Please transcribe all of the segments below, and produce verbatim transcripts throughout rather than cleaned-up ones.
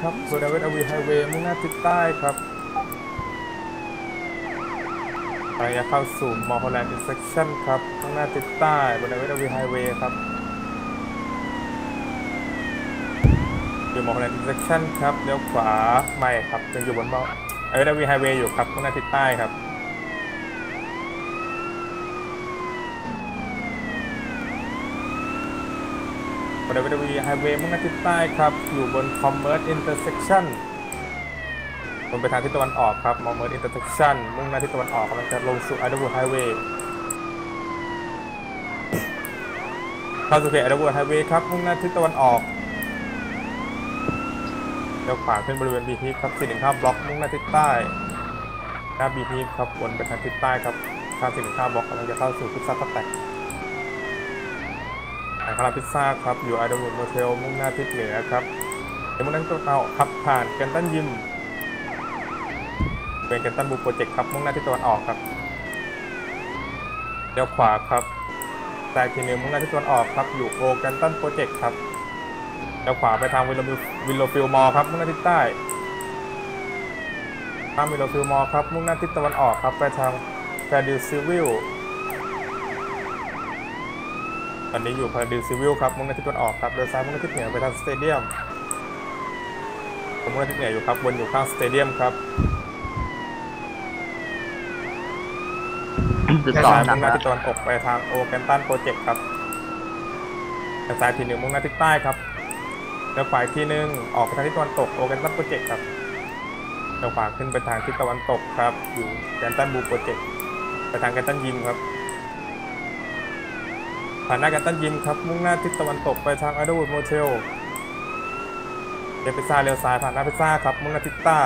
ครับบริเวณอวีไฮเวย์มุ่งหน้าทิศใต้ครับระยะเข้าสู่มอลล์แลนด์อินเซคชั่นครับมุ่งหน้าทิศใต้บริเวณอวีไฮเวย์ครับอยู่มอลล์แลนด์อินเซคชั่นครับเลี้ยวขวาไม่ครับยังอยู่บนมอลล์อวีไฮเวย์อยู่ครับมุ่งหน้าทิศใต้ครับบริเวณอวีไฮเวย์มุ่งหน้าทิศใต้ครับอยู่บนคอมเมอร์สอินเตอร์เซคชั่นลงไปทางทิศตะวันออกครับคอมเมอร์สอินเตอร์เซคชั่นมุ่งหน้าทิศตะวันออกกำลังจะลงสู่ไอเดอร์วูดไฮเวย์เข้าสู่เขตไอเดอร์วูดไฮเวย์ครับมุ่งหน้าทิศตะวันออกเลี้ยวขวาขึ้นบริเวณบีทีครับสี่หนึ่งห้าบล็อกมุ่งหน้าทิศใต้หน้าบีทีครับวนไปทางทิศใต้ครับทางสี่หนึ่งห้าบล็อกกำลังจะเข้าสู่พิซซ่าตับแตกทางคาราพิซซ่าครับอยู่ไอเดอร์วูดโมเทลมุ่งหน้าทิศเหนือครับเดี๋ยวมุ่งหน้าทิศตะวันออกขับผ่านแกนตันยิมเป็นแกนตันบูโปรเจกต์ครับมุ่งหน้าทิศตะวันออกครับเลี้ยวขวาครับแต่ทีนึงมุ่งหน้าทิศตะวันออกครับอยู่โอแกนตันโปรเจกต์ครับเลี้ยวขวาไปทางวิลโลวิลโลฟิลมอลครับมุ่งหน้าทิศใต้ทางวิลโลฟิลมอลครับมุ่งหน้าทิศตะวันออกครับไปทางแฟร์ดิลซิวิลตอนนี้อยู่แฟร์ดิลซิวิลครับมุ่งหน้าทิศตะวันออกครับโดยซ้ายมุ่งหน้าทิศเหนือไปทางสเตเดียมผมมุ่งหน้าทิศเหนืออยู่ครับบนอยู่ข้างสเตเดียมครับซ้ายมุ่งหน้าทิศตะวันออกไปทางโอแกนตันโปรเจกต์ครับซ้ายทีหนึ่งมุ่งหน้าทิศใต้ครับแล้วฝ่ายที่หนึ่งออกไปทางทิศตะวันตกโอแกนตันโปรเจกต์ครับแล้วขวาขึ้นไปทางทิศตะวันตกครับอยู่แกนตันบูโปรเจกต์ไปทางแกนตันยิมครับผ่านหน้าแกนตันยิมครับมุ่งหน้าทิศตะวันตกไปทางไอเดอร์วูดโมเทลเลี้ยวพิซซ่าเลี้ยวซ้ายผ่านหน้าพิซซ่าครับมุ่งหน้าทิศใต้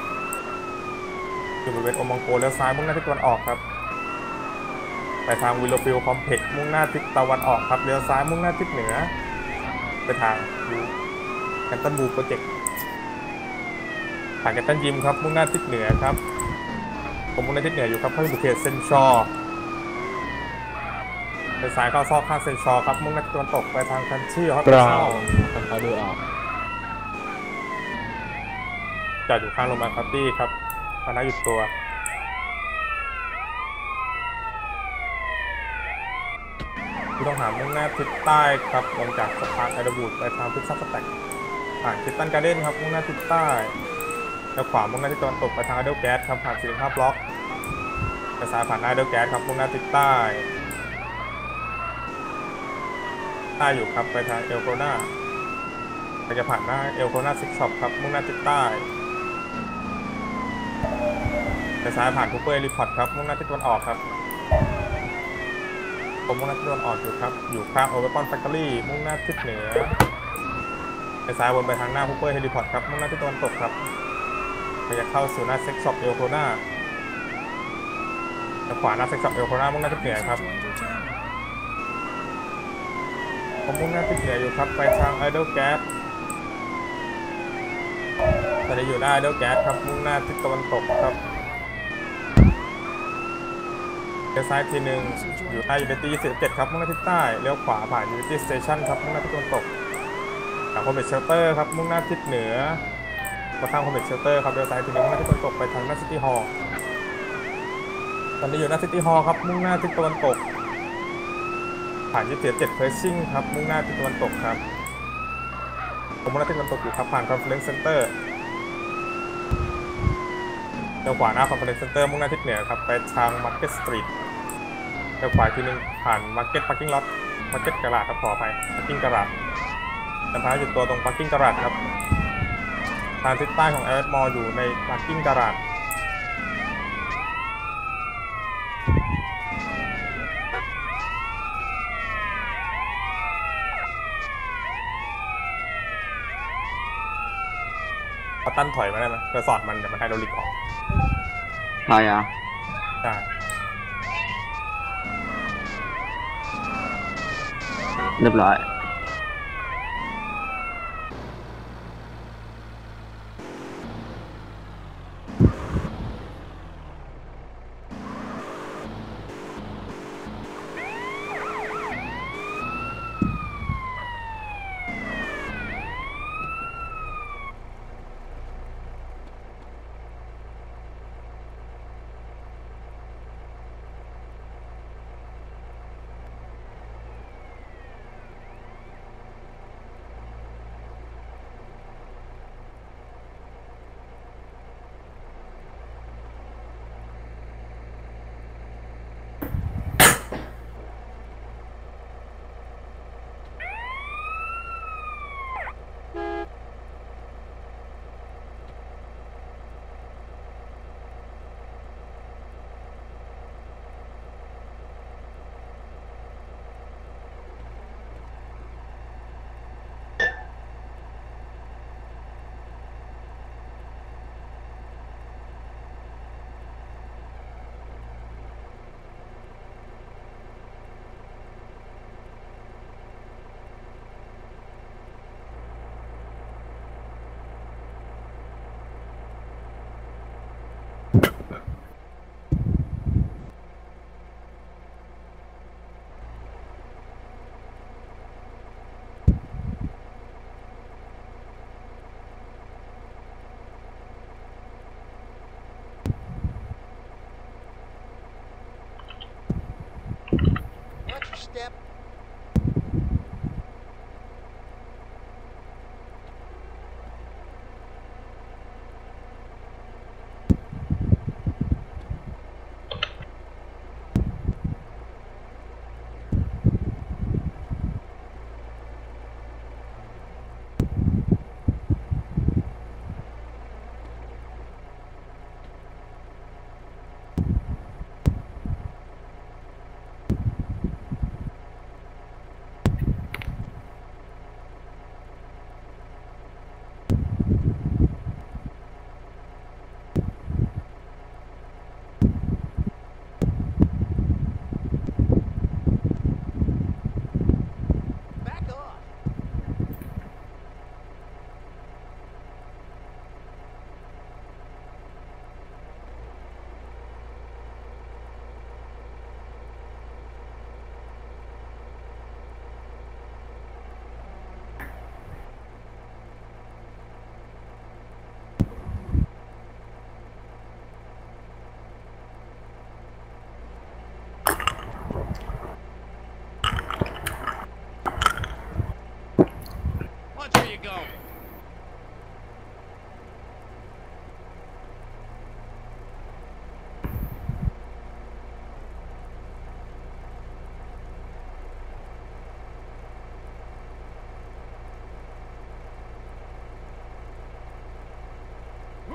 อยู่บริเวณโอมองโกเลี้ยวซ้ายมุ่งหน้าทิศตะวันออกครับไปทางวิลโลฟิลคอมเพล็กซ์มุ่งหน้าทิศตะวันออกครับเลี้ยวซ้ายมุ่งหน้าทิศเหนือไปทางยูแคนตันบูโปรเจกต์ผ่านแคนตันยิมครับมุ่งหน้าทิศเหนือครับผมมุ่งหน้าทิศเหนืออยู่ครับเข้าสู่เขตเซนชอร์เลี้ยวซ้ายเข้าซอกข้างเซนชอร์ครับมุ่งหน้าทิศตะวันตกไปทางคันชี่ฮอตเทลเขาดูออกจอดอยู่ข้างโรงพยาบาลคาร์ตี้ครับพนักหยุดตัวผู้ต้องหามุ่งหน้าทิศใต้ครับลงจากสะพานไอเดอร์วูดไปทางพิซซ่าสแต็กผ่านคิตตันการ์เด้นครับมุ่งหน้าทิศใต้แล้วขวามุ่งหน้าทิศตะวันตกไปทางไอเดลแก๊สครับผ่านสี่สิบห้าบล็อกไปซ้ายผ่านไอเดลแก๊สครับมุ่งหน้าทิศใต้ใต้อยู่ครับไปทางเอลโคนาไปจะผ่านหน้าเอลโคนาซิกช็อปครับมุ่งหน้าทิศใต้ไปซ้ายผ่านคูเปอร์รีพอร์ตครับมุ่งหน้าทิศตะวันออกครับผมมุ่งหน้าทิศตะวันออกอยู่ครับอยู่ข้างโอเวอร์ปอนแฟคทอรี่มุ่งหน้าทิศเหนือไปซ้ายวนไปทางหน้าคูเปอร์เฮลิพอร์ตครับมุ่งหน้าทิศตะวันตกครับจะเข้าสู่หน้าเซ็กช็อปเอลโคนาขวาหน้าเซ็กช็อปเอลโคนามุ่งหน้าทิศเหนือครับผมมุ่งหน้าทิศเหนืออยู่ครับไปทางไอเดลแก๊สตอนนี้อยู่หน้าไอเดลแก๊สครับมุ่งหน้าทิศตะวันตกครับเลี้ยวซ้ายทีหนึ่งอยู่หน้ายูนิตี้ยี่สิบเจ็ดครับมุ่งหน้าทิศใต้เลี้ยวขวาผ่านยูนิตี้สเตชันครับมุ่งหน้าทิศตะวันตกทางคอมเมชเชลเตอร์ครับมุ่งหน้าทิศเหนือมาทางคอมเมชเชลเตอร์ครับเลี้ยวซ้ายทีหนึ่งมุ่งหน้าทิศตะวันตกไปทางหน้าซิตี้ฮอลล์ตอนนี้อยู่หน้าซิตี้ฮอลล์ครับมุ่งหน้าทิศตะวันตกผ่านยี่สิบเจ็ดเพรสซิ่งครับมุ่งหน้าทิศตะวันตกครับผมมุ่งหน้าทิศตะวันตกอยู่ครับผ่านคอนเฟอเรนซ์เซ็นเตอร์เลี้ยวขวาหน้าคอนเฟอเรนซ์เซ็นเตอร์มุ่งหน้าทิศเหนือครับไปทางมาร์เก็ตสตรีทเลี้ยวขวาทีนึงผ่านมาร์เก็ตพาร์กิ้งล็อตมาร์เก็ตกระดาษครับขอไปพาร์กิ้งกระดาษแต่พาจุดตัวตรงพาร์กิ้งกระดาษครับทางทิศใต้ของแอร์มอลอยู่ในพาร์กิ้งกระดาษพอตั้นถอยมาได้ไหมจะสอดมันเดี๋ยวมันไฮดรอลิกออกใช่อ่ะใช่เรียบร้อย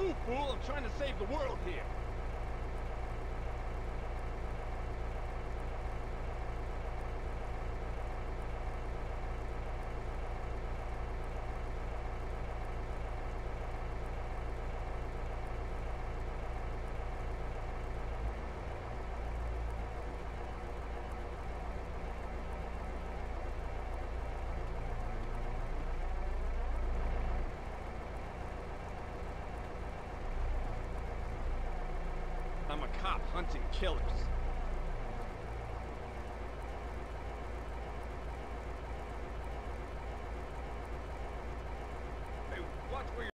move, fool! I'm trying to save the world here. I'm a cop hunting killers.